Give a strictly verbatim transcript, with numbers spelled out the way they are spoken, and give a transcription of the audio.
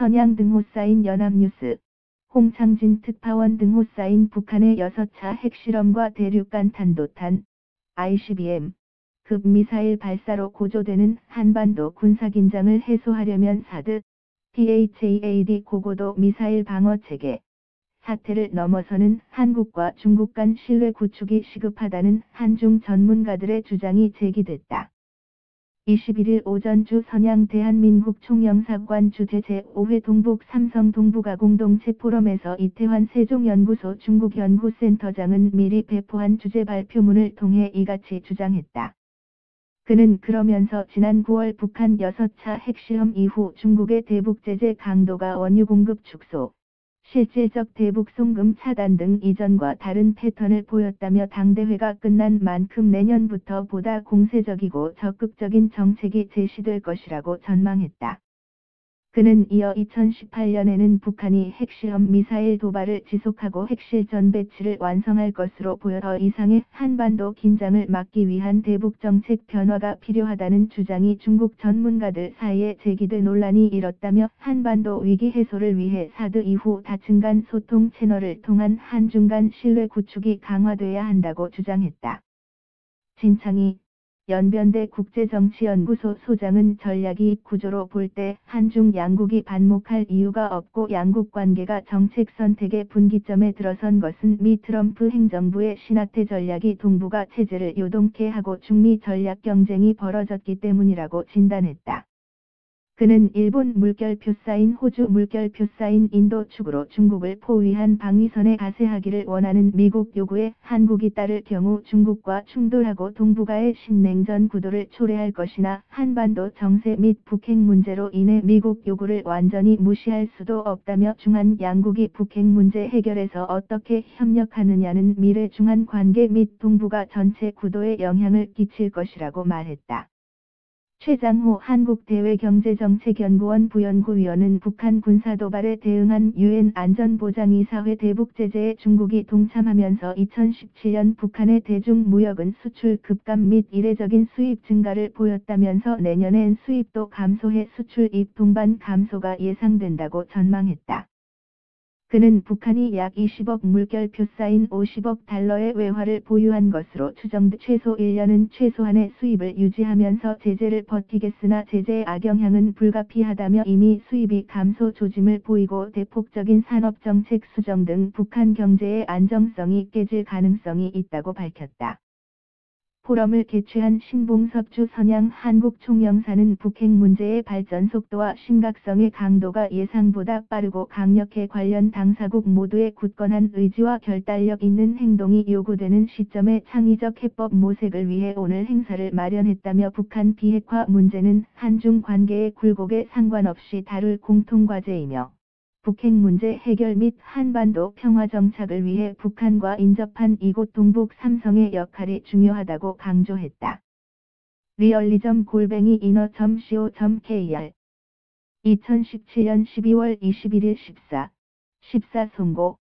선양 등호 쌓인 연합뉴스. 홍창진 특파원 등호 쌓인 북한의 여섯 차 핵실험과 대륙간 탄도탄 아이씨비엠 급 미사일 발사로 고조되는 한반도 군사긴장을 해소하려면 사드 피에이치에이디 고고도 미사일 방어체계 사태를 넘어서는 한국과 중국 간 신뢰 구축이 시급하다는 한중 전문가들의 주장이 제기됐다. 이십일일 오전 주 선양 대한민국 총영사관 주재 제오 회 동북 삼성 동북아 공동체 포럼에서 이태환 세종연구소 중국연구센터장은 미리 배포한 주재 발표문을 통해 이같이 주장했다. 그는 그러면서 지난 구월 북한 여섯 차 핵실험 이후 중국의 대북 제재 강도가 원유 공급 축소, 실질적 대북 송금 차단 등 이전과 다른 패턴을 보였다며 당대회가 끝난 만큼 내년부터 보다 공세적이고 적극적인 정책이 제시될 것이라고 전망했다. 그는 이어 이천십팔 년에는 북한이 핵실험 미사일 도발을 지속하고 핵실전 배치를 완성할 것으로 보여 더 이상의 한반도 긴장을 막기 위한 대북 정책 변화가 필요하다는 주장이 중국 전문가들 사이에 제기돼 논란이 일었다며 한반도 위기 해소를 위해 사드 이후 다층 간 소통 채널을 통한 한중 간 신뢰 구축이 강화돼야 한다고 주장했다. 진창희 연변대 국제정치연구소 소장은 전략이익 구조로 볼 때 한중 양국이 반목할 이유가 없고 양국 관계가 정책 선택의 분기점에 들어선 것은 미 트럼프 행정부의 신하태 전략이 동북아 체제를 요동케 하고 중미 전략 경쟁이 벌어졌기 때문이라고 진단했다. 그는 일본 물결표 쌓인 호주 물결표 쌓인 인도 축으로 중국을 포위한 방위선에 가세하기를 원하는 미국 요구에 한국이 따를 경우 중국과 충돌하고 동북아의 신냉전 구도를 초래할 것이나 한반도 정세 및 북핵 문제로 인해 미국 요구를 완전히 무시할 수도 없다며 중한 양국이 북핵 문제 해결에서 어떻게 협력하느냐는 미래 중한 관계 및 동북아 전체 구도에 영향을 끼칠 것이라고 말했다. 최장호 한국대외경제정책연구원 부연구위원은 북한 군사도발에 대응한 유엔 안전보장이사회 대북제재에 중국이 동참하면서 이천십칠 년 북한의 대중무역은 수출 급감 및 이례적인 수입 증가를 보였다면서 내년엔 수입도 감소해 수출입 동반 감소가 예상된다고 전망했다. 그는 북한이 약 이십억 물결표 쌓인 오십억 달러의 외화를 보유한 것으로 추정돼 최소 일 년은 최소한의 수입을 유지하면서 제재를 버티겠으나 제재의 악영향은 불가피하다며 이미 수입이 감소 조짐을 보이고 대폭적인 산업정책 수정 등 북한 경제의 안정성이 깨질 가능성이 있다고 밝혔다. 포럼을 개최한 신봉섭 주 선양 한국총영사는 북핵 문제의 발전 속도와 심각성의 강도가 예상보다 빠르고 강력해 관련 당사국 모두의 굳건한 의지와 결단력 있는 행동이 요구되는 시점에 창의적 해법 모색을 위해 오늘 행사를 마련했다며 북한 비핵화 문제는 한중 관계의 굴곡에 상관없이 다룰 공통과제이며 북핵 문제 해결 및 한반도 평화 정착을 위해 북한과 인접한 이곳 동북 삼성의 역할이 중요하다고 강조했다. 리얼리즘 골뱅이 이너 점 씨오 점 케이알 이천십칠 년 십이월 이십일일 십사, 십사 송고